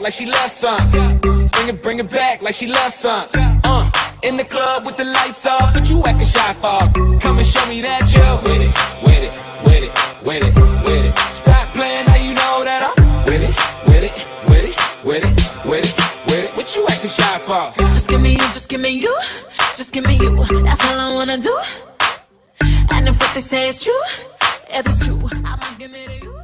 like she loves some. Bring it back like she loves some. In the club with the lights off, but you acting shy for. Come and show me that you're with it, with it, with it, with it, with it. Stop playing, now you know that I'm with it, with it, with it, with it, with it, with it. What you acting shy for? Just give me you, just give me you, just give me you. That's all I wanna do. And if what they say is true, if it's true, I'ma give it to you.